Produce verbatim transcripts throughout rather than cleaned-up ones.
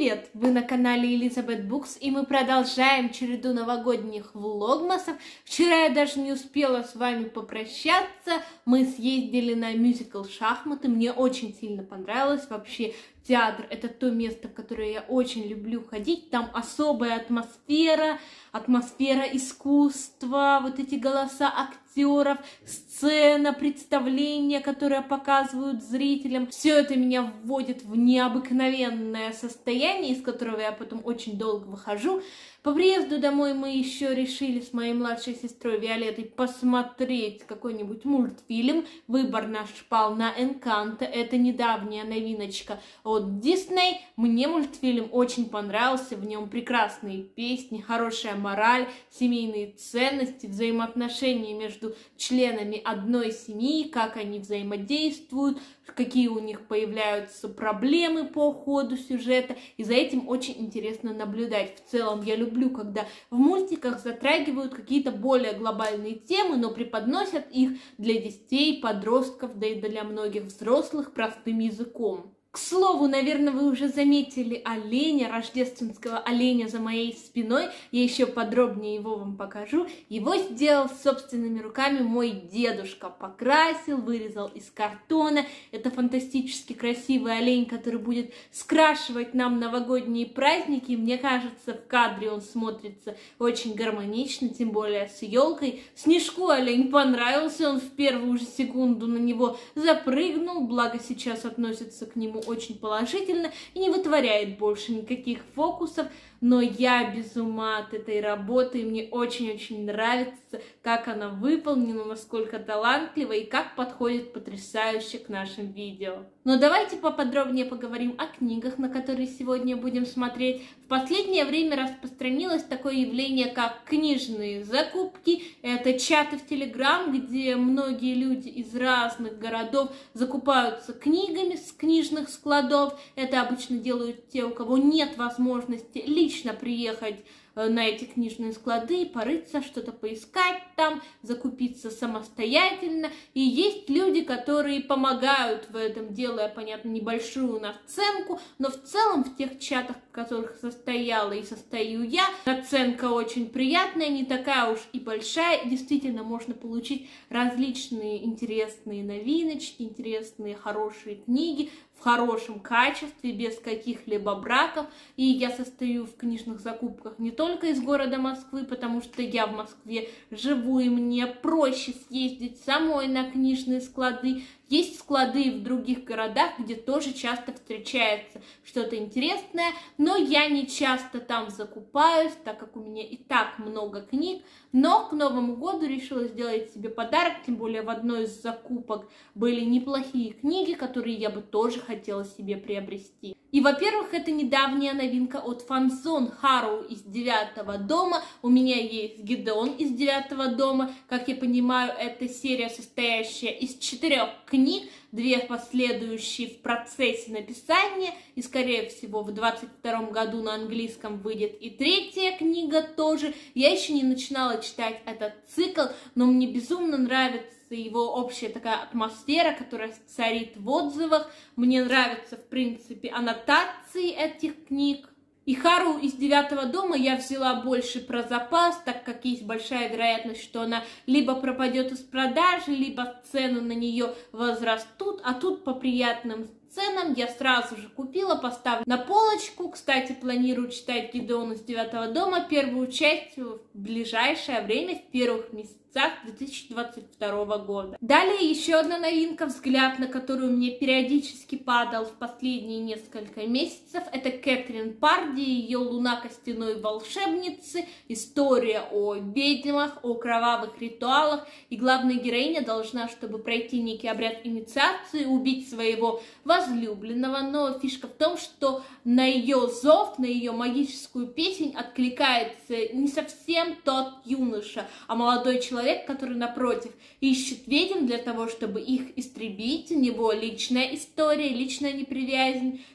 привет! Вы на канале Elizabeth Books, и мы продолжаем череду новогодних влогмасов. Вчера я даже не успела с вами попрощаться. Мы съездили на мюзикл «Шахматы». Мне очень сильно понравилось. Вообще, театр — это то место, в которое я очень люблю ходить. Там особая атмосфера, атмосфера искусства, вот эти голоса актеров, сцена, представления, которые показывают зрителям. Все это меня вводит в необыкновенное состояние, из которого я потом очень долго выхожу. По приезду домой мы еще решили с моей младшей сестрой Виолеттой посмотреть какой-нибудь мультфильм. Выбор наш пал на Энканто. Это недавняя новиночка от Дисней. Мне мультфильм очень понравился. В нем прекрасные песни, хорошая мораль, семейные ценности, взаимоотношения между членами одной семьи, как они взаимодействуют, какие у них появляются проблемы по ходу сюжета. И за этим очень интересно наблюдать. В целом я люблю, когда в мультиках затрагивают какие-то более глобальные темы, но преподносят их для детей, подростков, да и для многих взрослых простым языком. К слову, наверное, вы уже заметили оленя, рождественского оленя за моей спиной. Я еще подробнее его вам покажу. Его сделал собственными руками мой дедушка. Покрасил, вырезал из картона. Это фантастически красивый олень, который будет скрашивать нам новогодние праздники. Мне кажется, в кадре он смотрится очень гармонично, тем более с елкой. Снежку олень понравился, он в первую же секунду на него запрыгнул, благо сейчас относится к нему очень положительно и не вытворяет больше никаких фокусов, но я без ума от этой работы, и мне очень-очень нравится, как она выполнена, насколько талантлива и как подходит потрясающе к нашим видео. Но давайте поподробнее поговорим о книгах, на которые сегодня будем смотреть. В последнее время распространилось такое явление, как книжные закупки. Это чаты в Телеграм, где многие люди из разных городов закупаются книгами с книжных складов. Это обычно делают те, у кого нет возможности лично приехать на эти книжные склады, порыться, что-то поискать там, закупиться самостоятельно. И есть люди, которые помогают в этом, делая, понятно, небольшую наценку, но в целом в тех чатах, в которых состояла и состою я, наценка очень приятная, не такая уж и большая. Действительно, можно получить различные интересные новиночки, интересные хорошие книги в хорошем качестве, без каких-либо браков. И я состою в книжных закупках не только из города Москвы, потому что я в Москве живу, и мне проще съездить самой на книжные склады. Есть склады в других городах, где тоже часто встречается что-то интересное, но я не часто там закупаюсь, так как у меня и так много книг. Но к Новому году решила сделать себе подарок, тем более в одной из закупок были неплохие книги, которые я бы тоже хотела себе приобрести. И, во-первых, это недавняя новинка от Фанзон Хару из девятого дома. У меня есть Гидеон из девятого дома. Как я понимаю, это серия, состоящая из четырех книг, две последующие в процессе написания, и, скорее всего, в двадцать втором году на английском выйдет и третья книга тоже. Я еще не начинала читать этот цикл, но мне безумно нравится его общая такая атмосфера, которая царит в отзывах. Мне нравятся, в принципе, аннотации этих книг. И Хару из девятого дома я взяла больше про запас, так как есть большая вероятность, что она либо пропадет из продажи, либо цены на нее возрастут, а тут по приятным ценам я сразу же купила, поставлю на полочку. Кстати, планирую читать Гидеон из девятого дома, первую часть в ближайшее время, в первых месяцах две тысячи двадцать второго года. Далее еще одна новинка, взгляд на которую мне периодически падал в последние несколько месяцев. Это Кэтрин Парди, ее «Луна костяной волшебницы», история о ведьмах, о кровавых ритуалах. И главная героиня должна, чтобы пройти некий обряд инициации, убить своего возлюбленного. Но фишка в том, что на ее зов, на ее магическую песнь откликается не совсем тот юноша, а молодой человек, который, напротив, ищет ведьм для того, чтобы их истребить. У него личная история, личная неприязнь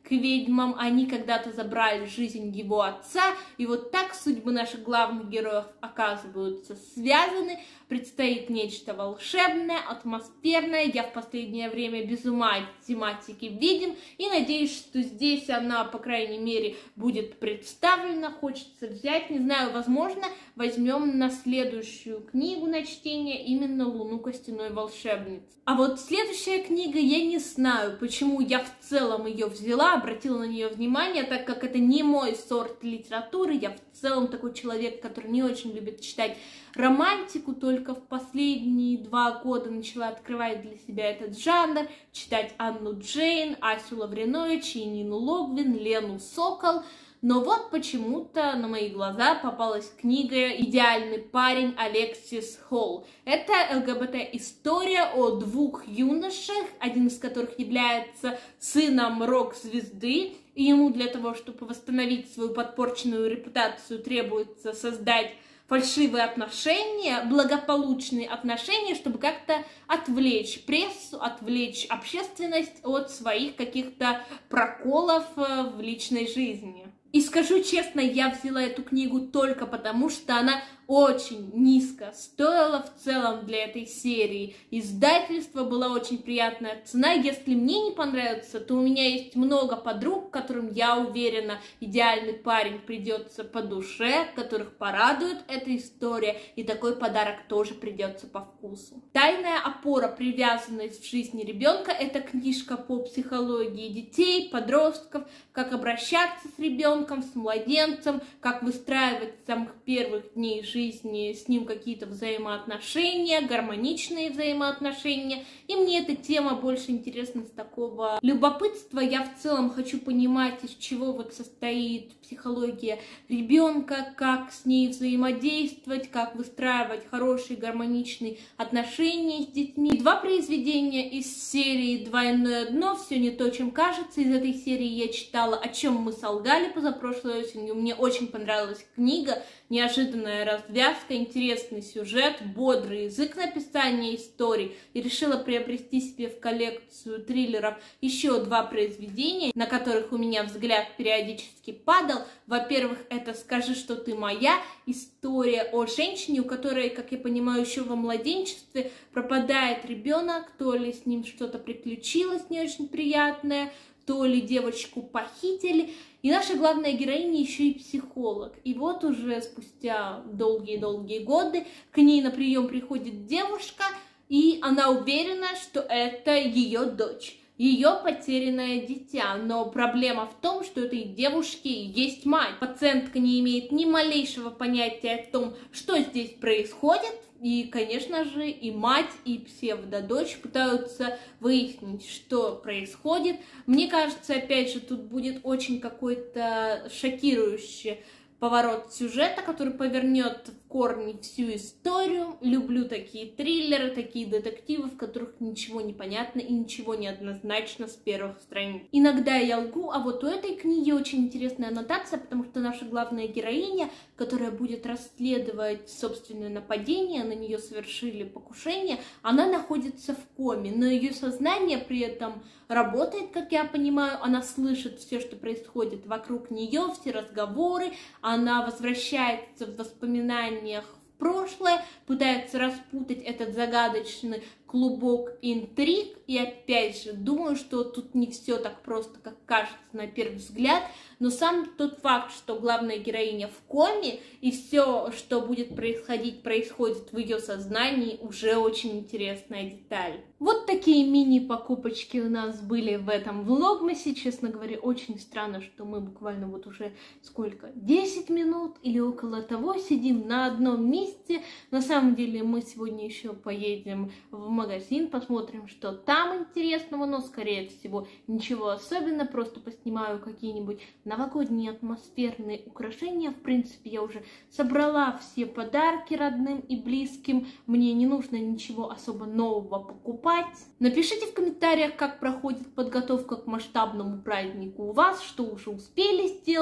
к ведьмам, они когда-то забрали жизнь его отца, и вот так судьбы наших главных героев оказываются связаны, предстоит нечто волшебное, атмосферное. Я в последнее время без ума от тематики ведьм, и надеюсь, что здесь она, по крайней мере, будет представлена. Хочется взять, не знаю, возможно, возьмем на следующую книгу на чтение именно «Луну костяной волшебницы». А вот следующая книга, я не знаю, почему я в целом ее взяла, обратила на нее внимание, так как это не мой сорт литературы. Я в целом такой человек, который не очень любит читать романтику, только в последние два года начала открывать для себя этот жанр, читать Анну Джейн, Асю Лавринович, Нину Логвин, Лену Сокол. Но вот почему-то на мои глаза попалась книга «Идеальный парень» Алексис Холл. Это ЛГБТ-история о двух юношах, один из которых является сыном рок-звезды, и ему для того, чтобы восстановить свою подпорченную репутацию, требуется создать фальшивые отношения, благополучные отношения, чтобы как-то отвлечь прессу, отвлечь общественность от своих каких-то проколов в личной жизни. И скажу честно, я взяла эту книгу только потому, что она очень низко стоила в целом для этой серии. Издательство была очень приятная цена. Если мне не понравится, то у меня есть много подруг, которым, я уверена, «Идеальный парень» придется по душе, которых порадует эта история, и такой подарок тоже придется по вкусу. «Тайная опора. Привязанность в жизни ребенка» — это книжка по психологии детей, подростков, как обращаться с ребенком, с младенцем, как выстраивать с самых первых дней жизни с ним какие-то взаимоотношения, гармоничные взаимоотношения. И мне эта тема больше интересна с такого любопытства. Я в целом хочу понимать, из чего вот состоит психология ребенка, как с ней взаимодействовать, как выстраивать хорошие гармоничные отношения с детьми. Два произведения из серии «Двойное дно», «Все не то, чем кажется». Из этой серии я читала «О чем мы солгали» позапрошлой осенью. Мне очень понравилась книга, неожиданная развязка, интересный сюжет, бодрый язык написания историй, и решила приобрести себе в коллекцию триллеров еще два произведения, на которых у меня взгляд периодически падал. Во-первых, это «Скажи, что ты моя», история о женщине, у которой, как я понимаю, еще во младенчестве пропадает ребенок, то ли с ним что-то приключилось не очень приятное, то ли девочку похитили. И наша главная героиня еще и психолог. И вот уже спустя долгие-долгие годы к ней на прием приходит девушка, и она уверена, что это ее дочь, ее потерянное дитя. Но проблема в том, что этой девушки есть мать. Пациентка не имеет ни малейшего понятия о том, что здесь происходит. И, конечно же, и мать, и псевдодочь пытаются выяснить, что происходит. Мне кажется, опять же, тут будет очень какой-то шокирующий поворот сюжета, который повернет в корни всю историю. Люблю такие триллеры, такие детективы, в которых ничего не понятно и ничего не однозначно с первых страниц. Иногда я лгу, а вот у этой книги очень интересная аннотация, потому что наша главная героиня, которая будет расследовать собственное нападение, на нее совершили покушение, она находится в коме, но ее сознание при этом работает, как я понимаю, она слышит все, что происходит вокруг нее, все разговоры, она возвращается в воспоминаниях в прошлое, пытается распутать этот загадочный клубок интриг, и опять же, думаю, что тут не все так просто, как кажется на первый взгляд, но сам тот факт, что главная героиня в коме, и все, что будет происходить, происходит в ее сознании, уже очень интересная деталь. Вот такие мини-покупочки у нас были в этом влогмасе. Честно говоря, очень странно, что мы буквально вот уже сколько, десять минут или около того сидим на одном месте. На самом деле мы сегодня еще поедем в магазин, посмотрим, что там интересного, но скорее всего ничего особенного, просто поснимаю какие-нибудь новогодние атмосферные украшения. В принципе, я уже собрала все подарки родным и близким, мне не нужно ничего особо нового покупать. Напишите в комментариях, как проходит подготовка к масштабному празднику у вас, что уже успели сделать,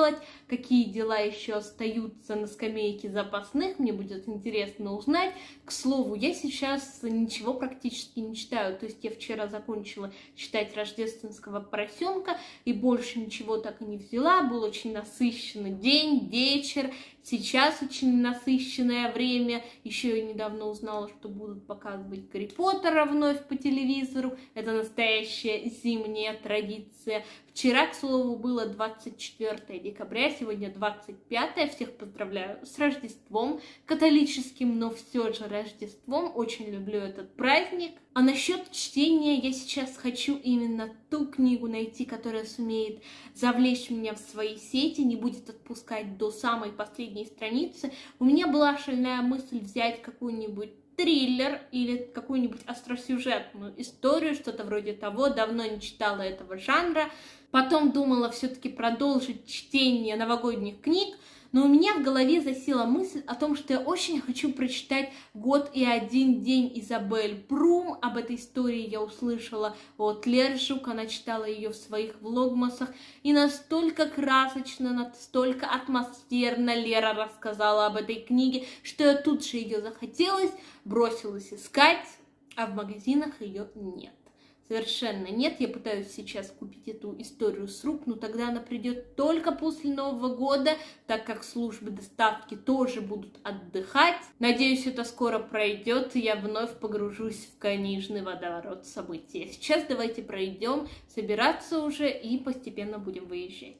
какие дела еще остаются на скамейке запасных, мне будет интересно узнать. К слову, я сейчас ничего практически не читаю, то есть я вчера закончила читать «Рождественского поросенка» и больше ничего так и не взяла, был очень насыщенный день, вечер. Сейчас очень насыщенное время. Еще я недавно узнала, что будут показывать Гарри Поттера вновь по телевизору. Это настоящая зимняя традиция. Вчера, к слову, было двадцать четвёртое декабря, сегодня двадцать пятое. Всех поздравляю с Рождеством католическим, но все же Рождеством. Очень люблю этот праздник. А насчет чтения я сейчас хочу именно ту книгу найти, которая сумеет завлечь меня в свои сети, не будет отпускать до самой последней страницы. У меня была шальная мысль взять какую-нибудь триллер или какую-нибудь остросюжетную историю, что-то вроде того. Давно не читала этого жанра. Потом думала все-таки продолжить чтение новогодних книг, но у меня в голове засела мысль о том, что я очень хочу прочитать «Год и один день» Изабель Брум. Об этой истории я услышала от Леры Жук, она читала ее в своих влогмасах, и настолько красочно, настолько атмосферно Лера рассказала об этой книге, что я тут же ее захотелось, бросилась искать, а в магазинах ее нет. Совершенно нет. Я пытаюсь сейчас купить эту историю с рук, но тогда она придет только после Нового года, так как службы доставки тоже будут отдыхать. Надеюсь, это скоро пройдет, и я вновь погружусь в книжный водоворот событий. А сейчас давайте пройдем собираться уже и постепенно будем выезжать.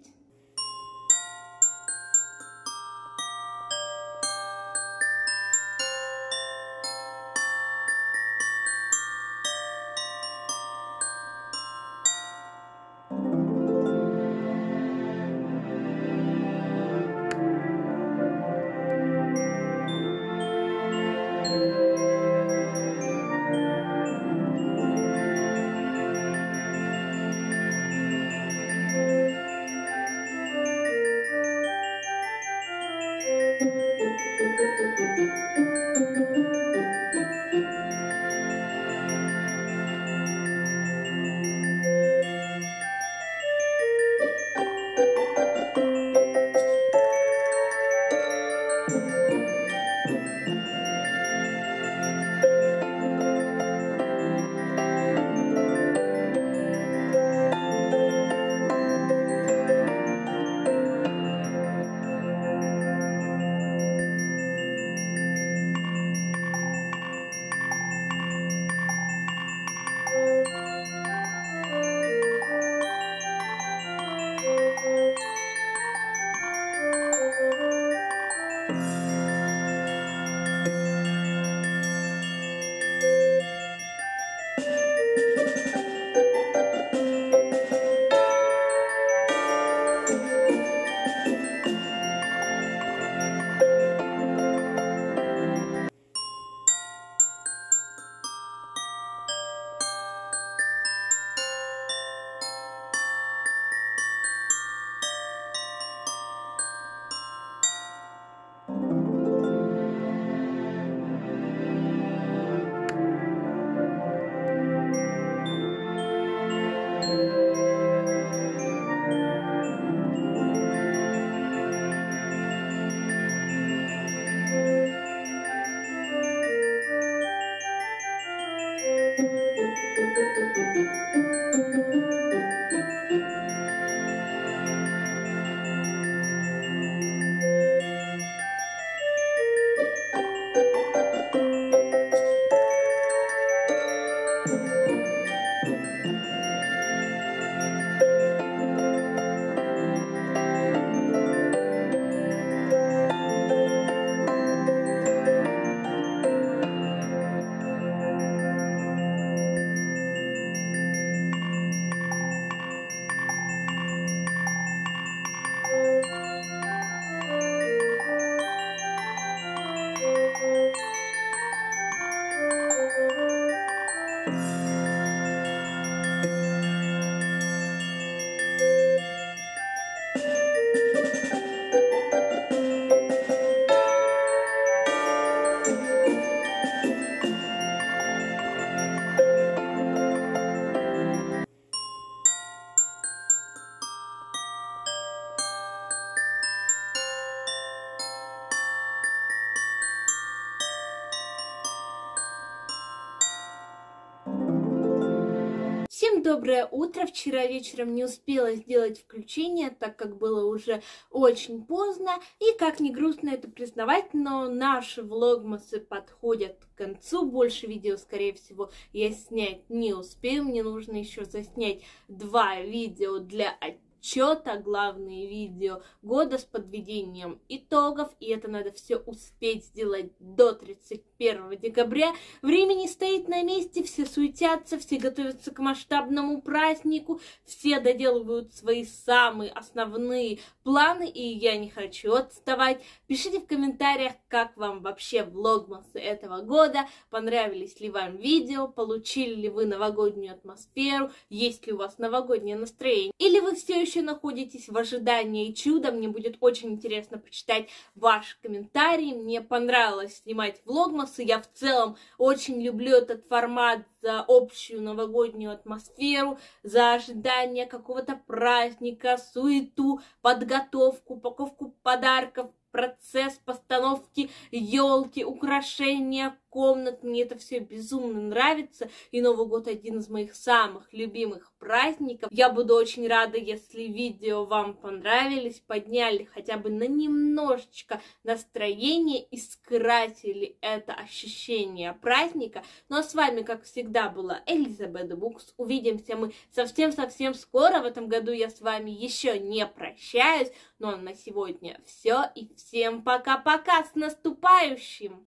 Всем доброе утро! Вчера вечером не успела сделать включение, так как было уже очень поздно. И как ни грустно это признавать, но наши влогмасы подходят к концу. Больше видео, скорее всего, я снять не успею. Мне нужно еще заснять два видео для отчета. Отчета, главные видео года с подведением итогов, и это надо все успеть сделать до тридцать первого декабря. Время не стоит на месте, все суетятся, все готовятся к масштабному празднику, все доделывают свои самые основные планы, и я не хочу отставать. Пишите в комментариях, как вам вообще влогмасы этого года, понравились ли вам видео, получили ли вы новогоднюю атмосферу, есть ли у вас новогоднее настроение, или вы все еще находитесь в ожидании чуда. Мне будет очень интересно почитать ваши комментарии. Мне понравилось снимать влогмасы. Я в целом очень люблю этот формат за общую новогоднюю атмосферу, за ожидание какого-то праздника, суету, подготовку, упаковку подарков, процесс постановки елки, украшения комнат. Мне это все безумно нравится. И Новый год один из моих самых любимых праздников. Я буду очень рада, если видео вам понравились, подняли хотя бы на немножечко настроение и скрасили это ощущение праздника. Ну а с вами, как всегда, была Элизабет Букс. Увидимся мы совсем-совсем скоро. В этом году я с вами еще не прощаюсь. Ну а на сегодня все. И всем пока-пока, с наступающим!